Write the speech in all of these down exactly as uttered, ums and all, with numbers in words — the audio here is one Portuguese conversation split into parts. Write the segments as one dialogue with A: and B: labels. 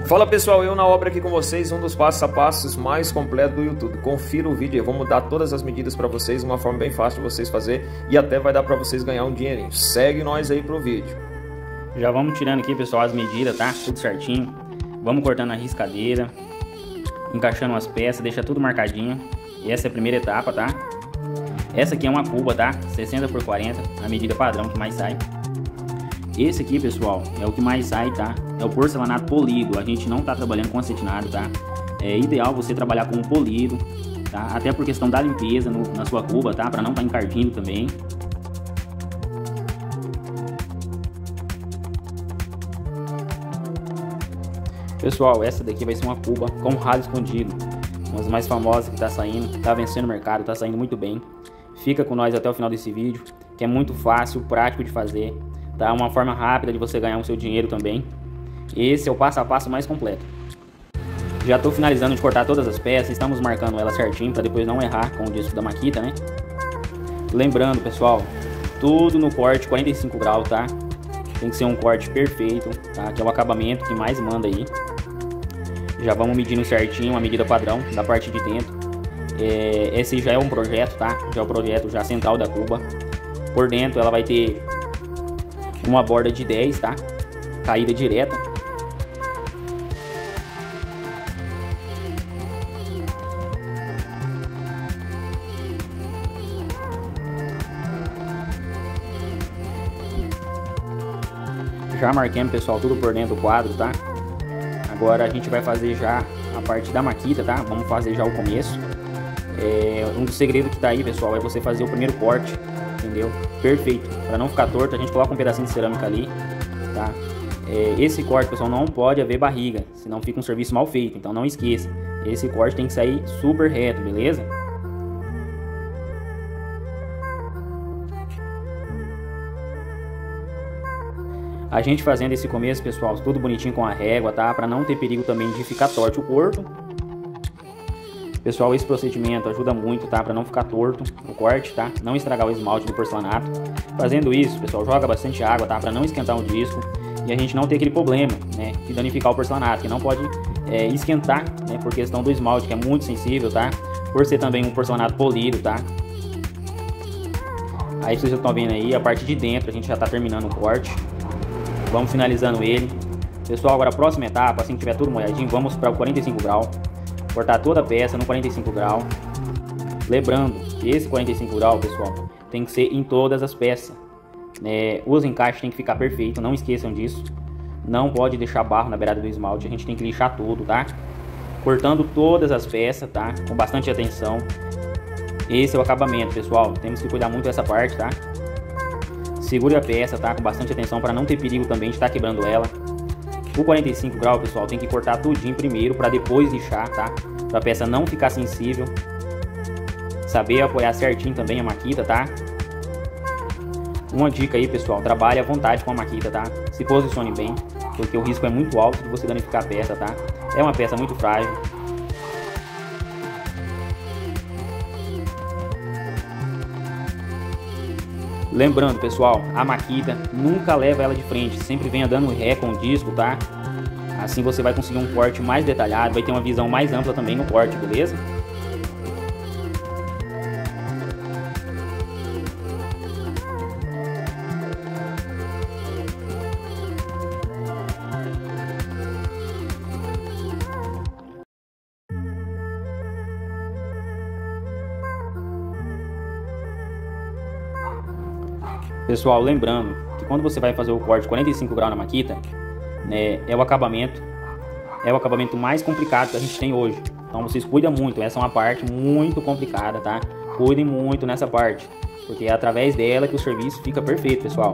A: Fala pessoal, eu na obra aqui com vocês, um dos passos a passos mais completos do YouTube. Confira o vídeo, eu vou mudar todas as medidas para vocês, uma forma bem fácil de vocês fazer e até vai dar para vocês ganhar um dinheirinho. Segue nós aí pro vídeo.
B: Já vamos tirando aqui, pessoal, as medidas, tá? Tudo certinho. Vamos cortando a riscadeira, encaixando as peças, deixa tudo marcadinho. E essa é a primeira etapa, tá? Essa aqui é uma cuba, tá? sessenta por quarenta, a medida padrão que mais sai. Esse aqui, pessoal, é o que mais sai, tá? É o porcelanato polido. A gente não tá trabalhando com acetinado, tá? É ideal você trabalhar com polido, tá? Até por questão da limpeza no, na sua cuba, tá? Pra não tá encardindo também. Pessoal, essa daqui vai ser uma cuba com ralo escondido. Uma das mais famosas que tá saindo, tá vencendo o mercado, tá saindo muito bem. Fica com nós até o final desse vídeo, que é muito fácil, prático de fazer. Tá? Uma forma rápida de você ganhar o seu dinheiro também. Esse é o passo a passo mais completo. Já estou finalizando de cortar todas as peças, estamos marcando ela certinho para depois não errar com o disco da Makita, né? Lembrando, pessoal, tudo no corte quarenta e cinco graus, tá? Tem que ser um corte perfeito, tá? Que é o acabamento que mais manda aí. Já vamos medindo certinho a medida padrão da parte de dentro. É, esse já é um projeto, tá? Já é o projeto já central da cuba. Por dentro ela vai ter uma borda de dez, tá? Caída direta. Já marquemos, pessoal, tudo por dentro do quadro, tá? Agora a gente vai fazer já a parte da Makita, tá? Vamos fazer já o começo. É, um dos segredos que tá aí, pessoal, é você fazer o primeiro corte, entendeu? Perfeito. Para não ficar torto, a gente coloca um pedacinho de cerâmica ali, tá? É, esse corte, pessoal, não pode haver barriga, senão fica um serviço mal feito. Então não esqueça, esse corte tem que sair super reto, beleza? A gente fazendo esse começo, pessoal, tudo bonitinho com a régua, tá? Para não ter perigo também de ficar torto o corpo. Pessoal, esse procedimento ajuda muito, tá? Para não ficar torto o corte, tá? Não estragar o esmalte do porcelanato. Fazendo isso, pessoal, joga bastante água, tá? Para não esquentar o disco e a gente não ter aquele problema, né? De danificar o porcelanato, que não pode é, esquentar, né? Por questão do esmalte, que é muito sensível, tá? Por ser também um porcelanato polido, tá? Aí vocês estão vendo aí, a parte de dentro a gente já tá terminando o corte. Vamos finalizando ele. Pessoal, agora a próxima etapa, assim que tiver tudo molhadinho, vamos para o quarenta e cinco graus. Cortar toda a peça no quarenta e cinco graus. Lembrando que esse quarenta e cinco graus, pessoal, tem que ser em todas as peças. É, os encaixes tem que ficar perfeito, não esqueçam disso. Não pode deixar barro na beirada do esmalte, a gente tem que lixar tudo, tá? Cortando todas as peças, tá? Com bastante atenção. Esse é o acabamento, pessoal. Temos que cuidar muito dessa parte, tá? Segure a peça, tá? Com bastante atenção para não ter perigo também de estar quebrando ela. O quarenta e cinco graus, pessoal, tem que cortar tudinho primeiro para depois lixar, tá? Para a peça não ficar sensível. Saber apoiar certinho também a Makita, tá? Uma dica aí, pessoal, trabalhe à vontade com a Makita, tá? Se posicione bem, porque o risco é muito alto de você danificar a peça, tá? É uma peça muito frágil. Lembrando, pessoal, a Makita nunca leva ela de frente, sempre venha dando ré com o disco, tá? Assim você vai conseguir um corte mais detalhado, vai ter uma visão mais ampla também no corte, beleza? Pessoal, lembrando que quando você vai fazer o corte quarenta e cinco graus na Makita, né, é o acabamento, é o acabamento mais complicado que a gente tem hoje. Então vocês cuidam muito, essa é uma parte muito complicada, tá? Cuidem muito nessa parte, porque é através dela que o serviço fica perfeito, pessoal.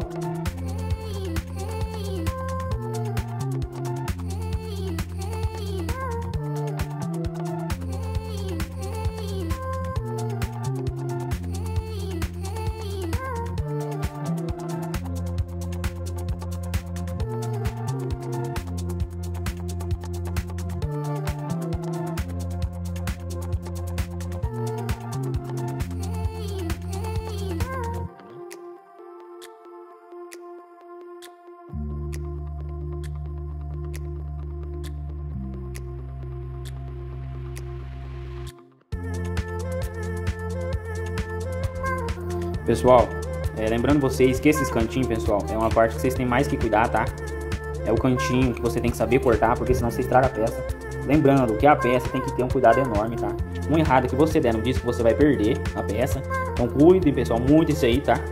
B: Pessoal, é, lembrando vocês que esses cantinhos, pessoal, é uma parte que vocês têm mais que cuidar, tá? É o cantinho que você tem que saber cortar, porque senão você estraga a peça. Lembrando que a peça tem que ter um cuidado enorme, tá? Um errado que você der não diz que você vai perder a peça. Então cuidem, pessoal, muito isso aí, tá?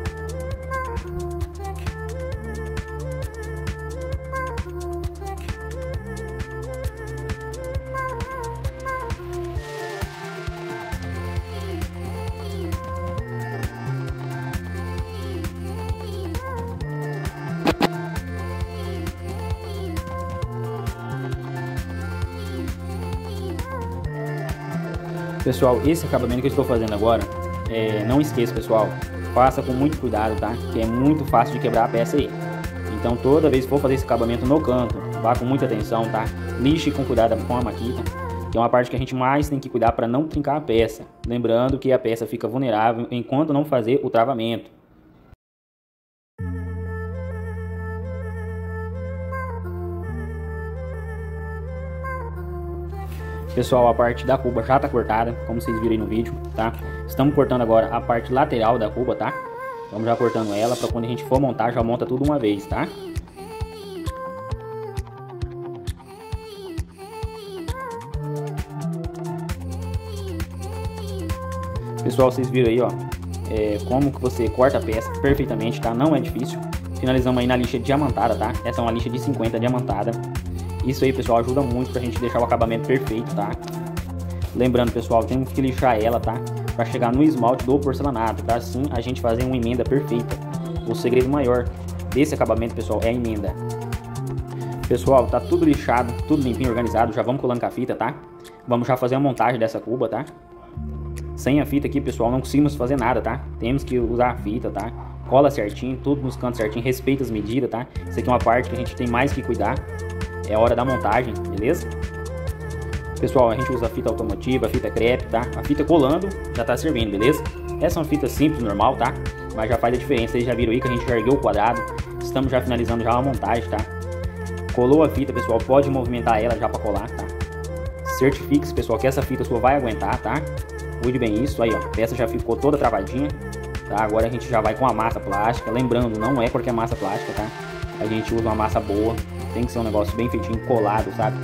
B: Pessoal, esse acabamento que eu estou fazendo agora, é, não esqueça, pessoal, faça com muito cuidado, tá? Que é muito fácil de quebrar a peça aí. Então toda vez que for fazer esse acabamento no canto, vá com muita atenção, tá? Lixe com cuidado com a maquita, que é uma parte que a gente mais tem que cuidar para não trincar a peça. Lembrando que a peça fica vulnerável enquanto não fazer o travamento. Pessoal, a parte da cuba já tá cortada, como vocês viram aí no vídeo, tá? Estamos cortando agora a parte lateral da cuba, tá? Vamos já cortando ela, para quando a gente for montar, já monta tudo uma vez, tá? Pessoal, vocês viram aí, ó, é, como que você corta a peça perfeitamente, tá? Não é difícil. Finalizamos aí na lixa diamantada, tá? Essa é uma lixa de cinquenta diamantada. Isso aí, pessoal, ajuda muito pra gente deixar o acabamento perfeito, tá? Lembrando, pessoal, temos que lixar ela, tá? Pra chegar no esmalte do porcelanato, pra assim a gente fazer uma emenda perfeita. O segredo maior desse acabamento, pessoal, é a emenda. Pessoal, tá tudo lixado, tudo limpinho, organizado. Já vamos colando com a fita, tá? Vamos já fazer a montagem dessa cuba, tá? Sem a fita aqui, pessoal, não conseguimos fazer nada, tá? Temos que usar a fita, tá? Cola certinho, tudo nos cantos certinho, respeita as medidas, tá? Isso aqui é uma parte que a gente tem mais que cuidar. É a hora da montagem, beleza? Pessoal, a gente usa a fita automotiva, a fita crepe, tá? A fita colando já tá servindo, beleza? Essa é uma fita simples, normal, tá? Mas já faz a diferença. Vocês já viram aí que a gente já ergueu o quadrado. Estamos já finalizando já a montagem, tá? Colou a fita, pessoal, pode movimentar ela já pra colar, tá? Certifique-se, pessoal, que essa fita sua vai aguentar, tá? Cuide bem isso. Aí, ó, a peça já ficou toda travadinha, tá? Agora a gente já vai com a massa plástica. Lembrando, não é porque é massa plástica, tá? A gente usa uma massa boa. Tem que ser um negócio bem feitinho, colado, sabe?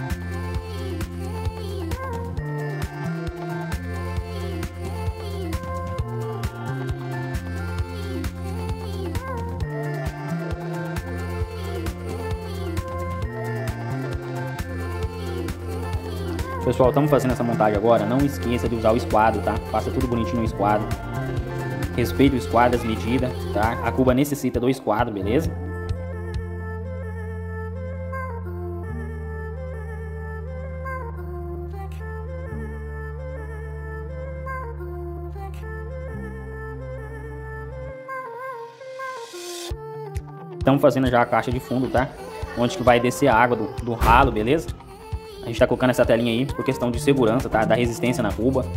B: Pessoal, estamos fazendo essa montagem agora. Não esqueça de usar o esquadro, tá? Faça tudo bonitinho no esquadro. Respeite o esquadro, as medidas, tá? A cuba necessita do esquadro, beleza? Estamos fazendo já a caixa de fundo, tá? Onde que vai descer a água do, do ralo, beleza? A gente tá colocando essa telinha aí por questão de segurança, tá? Da resistência na cuba.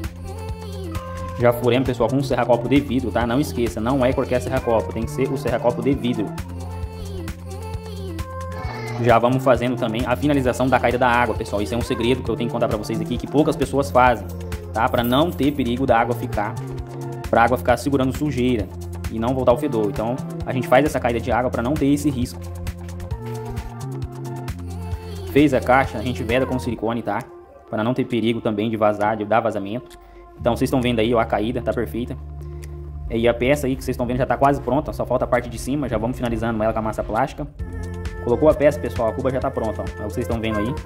B: Já furemos, pessoal, com um serra-copo de vidro, tá? Não esqueça, não é qualquer serra-copo, tem que ser o serra-copo de vidro. Já vamos fazendo também a finalização da caída da água, pessoal. Isso é um segredo que eu tenho que contar pra vocês aqui, que poucas pessoas fazem, tá? Pra não ter perigo da água ficar, pra água ficar segurando sujeira e não voltar ao fedor. Então, a gente faz essa caída de água pra não ter esse risco. Fez a caixa, a gente veda com silicone, tá? Para não ter perigo também de vazar, de dar vazamento. Então, vocês estão vendo aí, ó, a caída tá perfeita. E a peça aí que vocês estão vendo já tá quase pronta, só falta a parte de cima. Já vamos finalizando ela com a massa plástica. Colocou a peça, pessoal, a cuba já tá pronta, ó. É o que vocês estão vendo aí.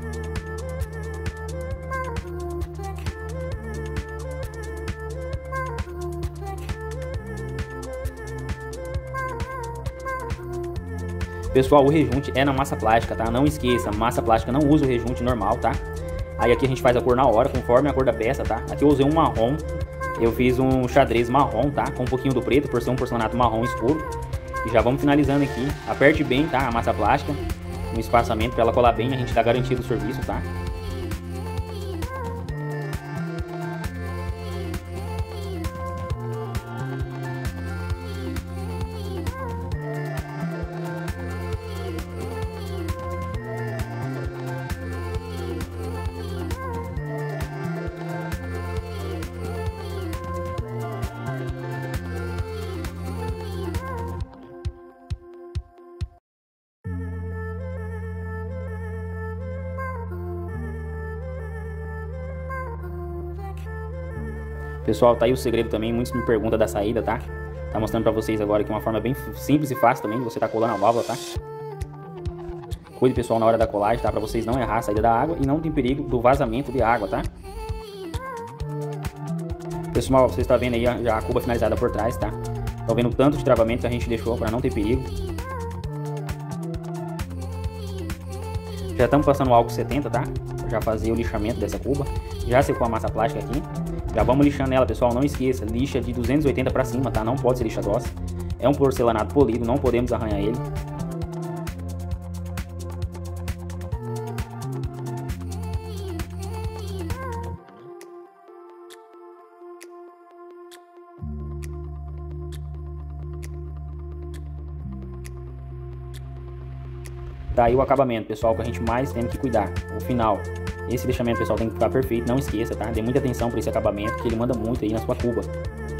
B: Pessoal, o rejunte é na massa plástica, tá? Não esqueça, massa plástica não usa o rejunte normal, tá? Aí aqui a gente faz a cor na hora, conforme a cor da peça, tá? Aqui eu usei um marrom, eu fiz um xadrez marrom, tá? Com um pouquinho do preto, por ser um porcelanato marrom escuro. E já vamos finalizando aqui. Aperte bem, tá? A massa plástica, no espaçamento, para ela colar bem, a gente dá garantia do serviço, tá? Pessoal, tá aí o segredo também, muitos me perguntam da saída, tá? Tá mostrando pra vocês agora aqui uma forma bem simples e fácil também, de você tá colando a válvula, tá? Cuide, pessoal, na hora da colagem, tá? Pra vocês não errar a saída da água e não tem perigo do vazamento de água, tá? Pessoal, vocês estão vendo aí já a cuba finalizada por trás, tá? Estão vendo o tanto de travamento que a gente deixou para não ter perigo. Já estamos passando o álcool setenta, tá? Já fazer o lixamento dessa cuba. Já secou a massa plástica aqui. Já vamos lixando ela, pessoal. Não esqueça, lixa de duzentos e oitenta para cima, tá? Não pode ser lixa grossa. É um porcelanato polido, não podemos arranhar ele. Tá aí o acabamento, pessoal, que a gente mais tem que cuidar, o final. Esse lixamento, pessoal, tem que ficar perfeito, não esqueça, tá? Dê muita atenção para esse acabamento, que ele manda muito aí na sua cuba.